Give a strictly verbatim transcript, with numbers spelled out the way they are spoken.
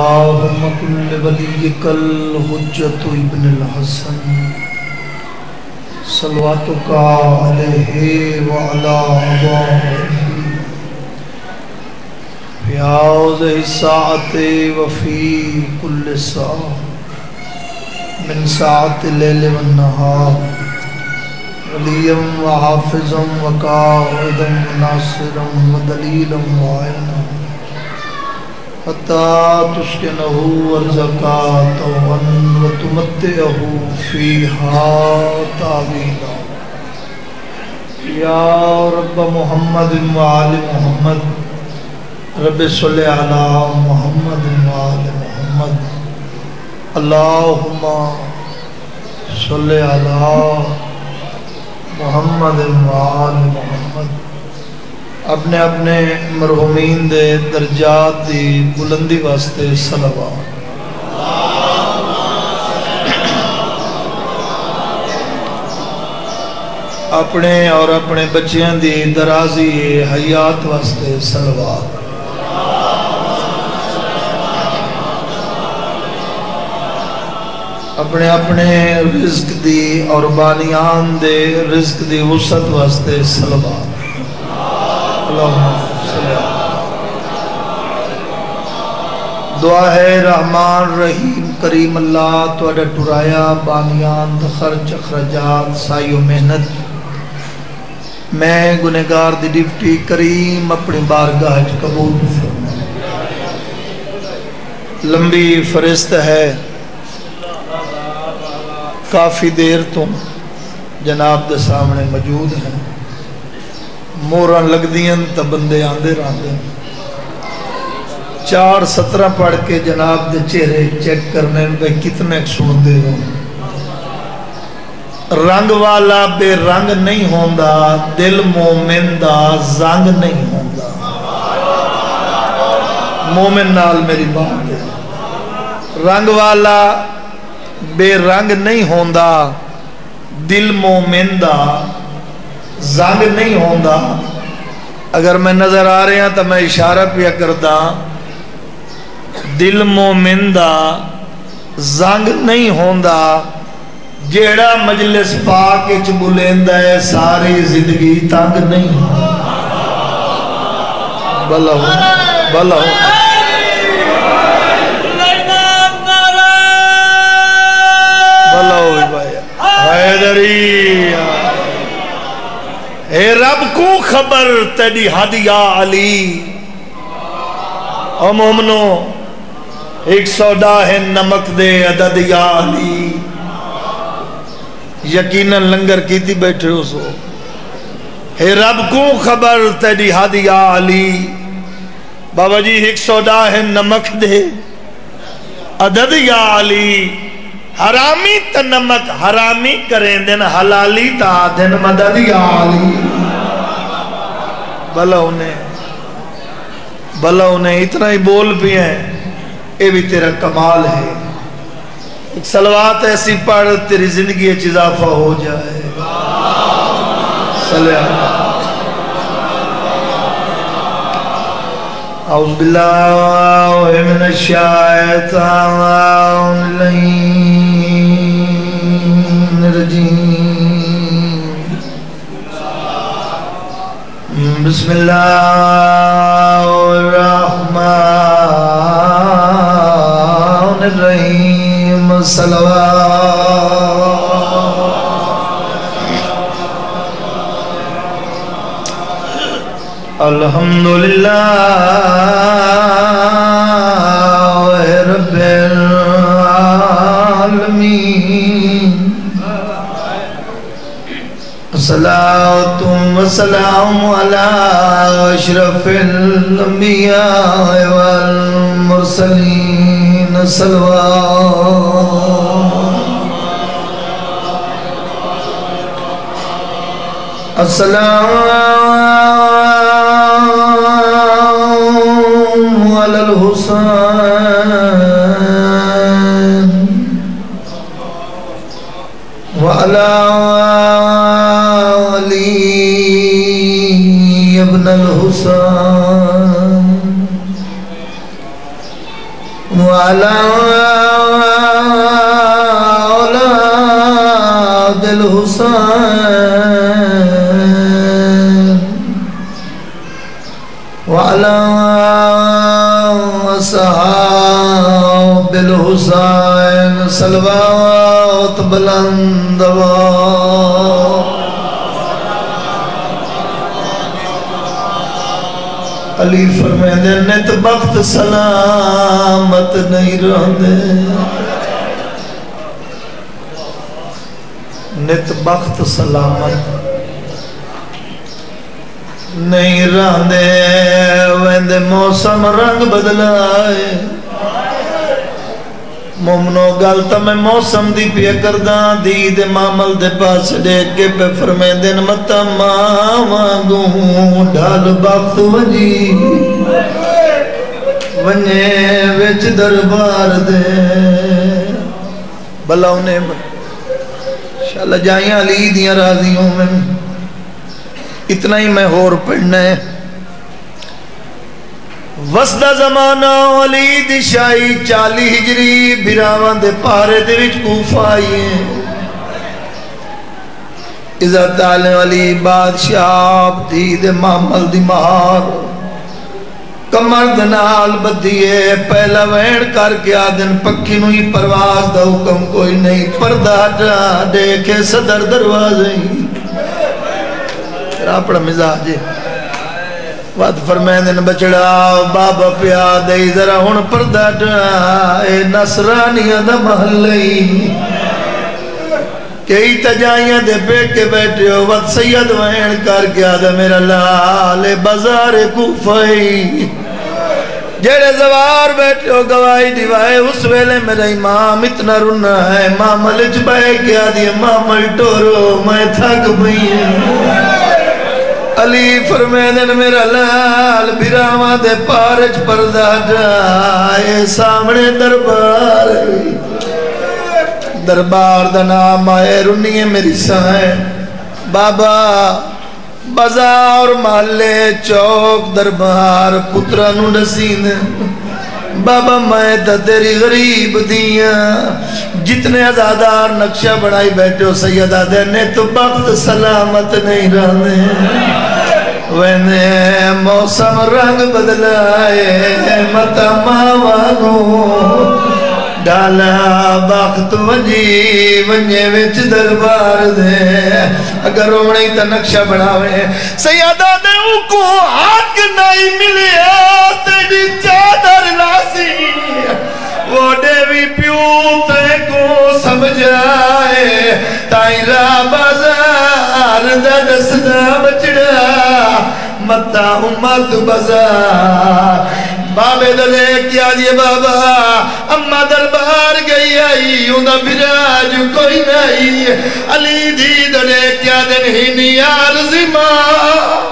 اللهم كن لوليك الحجة ابن الحسن صلواتك عليه وعلى آبائه في هذه الساعة وفي كل ساعة من ساعة الليل والنهار وليا وحافظا وقائدا وناصرا ودليلا وعينا حتى تسكنه ارزقا طوعا وتمتعه فيها طويلا يا رب محمد وآل محمد رب صل على محمد وآل محمد اللهم صل على محمد وآل محمد اپنے اپنے مرحومین دے درجات دی بلندی واسطے صلوات اپنے اور اپنے بچیاں دی درازی حیات واسطے صلوات اپنے اپنے رزق دی اور بانیان دے رزق دی وسعت واسطے صلوات دعا ہے رحمان رحیم کریم اللہ توڑا ٹرایا بانیان خرچ اخرجات سائی و محنت میں گنہگار دی ڈیوٹی کریم اپنی بارگاہ قبول فرما لمبی فرست ہے کافی دیر تو جناب دے سامنے موجود ہیں موران لگ دین تا بندے آندے راندے چار سترہ پڑھ کے جناب دے چہرے چیک کرنے میں کتنے سن دے ہوں رنگ والا بے رنگ نہیں ہوندا دل مومن دا زنگ نہیں ہوندا مومن نال میری بات ہے رنگ والا بے رنگ نہیں ہوندا دل مومن دا زنگ نہیں ہوندا اگر میں نظر آ رہے ہیں تو میں اشارہ پیا کردا دل مومن دا زنگ نہیں ہوندا جیڑا مجلس پاک اچ بلیندا ہے ساری زندگی تنگ نہیں بلا ہوں بلا ہوں بلا ہوئی بھائی حیدری اے رب کو خبر تیری حد یا علی او مومنو ایک سودا ہے نمک دے عدد یا علی یقیناً لنگر کیتی بیٹھے ہو سو اے رب کو خبر تیری حد یا علی بابا جی ایک سودا ہے نمک دے عدد یا علی حرامی تا نمک حرامی کریں دن حلالی تا دن مدد یا علی بھلا انہیں بھلا انہیں اتنا ہی بول بھی ہیں اے بھی تیرا کمال ہے ایک صلوات ایسی پڑھ تیری زندگی اچھ اضافہ ہو جائے صلی اللہ اعوذ باللہ من الشیطان الرجیم بسم اللہ الرحمن الرحیم صلوات الحمدللہ رب العالمین صلاة وسلام على اشرف الانبیاء والمرسلین صلوات السلام على الحسين وعلى علي ابن الحسين وعلى أولاد الحسين وعلى أصحاب الحسين صلوات بلند علی فرمیندے نت بخت سلامت نہیں رہندے نت بخت سلامت نہیں رہندے ویندے موسم رنگ بدلائے مومنو گالتا میں موسم دی پیا کرداں دی دے مامل دے پاس دیکھ کے پہ فرمیندے متا ماما گوں ڈھال بخت ونجی ونجے ویچ دربار دے بلا انہیں انشاءاللہ جائیں علی دیاں راضیوں میں اتنا ہی میں ہور پڑھنا ہے وسدہ زمانہ علی دی شاہی چالی ہجری بیراوان دے پارے دے وچ کوفہ آئیے عزت آلے علی بادشاہ دی دے معامل دی مہار کمر دنال بدیے پہلا وین کر کے آدن پکی نوی پرواز دا حکم کوئی نہیں پردہ جا دیکھے صدر دروازے راپڑا مزاج ہے وقت فرمیندن بچڑا بابا پیا دے ذرا ہون پردہ اے نصرانیاں دا محلی کئی تجائیاں دے بیٹھ کے بیٹھے ہو وقت سید وین کر کے آدھا میرا لال بازار کوفائی جیڑے زوار بیٹھے ہو گواہی دیوائے اس ویلے میرا امام اتنا رنا ہے امام لچ بے کے آدھی امام الٹورو میں تھک بھئی علی فرمیدن میرا لال بیراما دے پارچ پردہ جائے سامنے دربار دربار دا نام آئے رنی ہے میری سائیں بابا بازار محلے چوک دربار پترانو نسین بابا میں تا تیری غریب دیاں جتنے ازادار نقشہ بڑھائی بیٹھے ہو سیدہ دینے تو بخت سلامت نہیں رہنے وینے موسم رنگ بدلائے متا ماوانو ڈالا بخت ونجی ونجے وچ دربار دے اگر روڑی تا نقشہ بڑھاوے سیدہ دے کو حق نہیں ملے تیری چادر لاسی وہ دیوی پیوتے کو سمجھائے تائرہ بازار دا دسنا بچڑا متا امت بازار بابے دلے کیا دیئے بابا اممہ دربار گئی آئی انہا براج کوئی نہیں علی دی دلے کیا دن ہی نیار زمان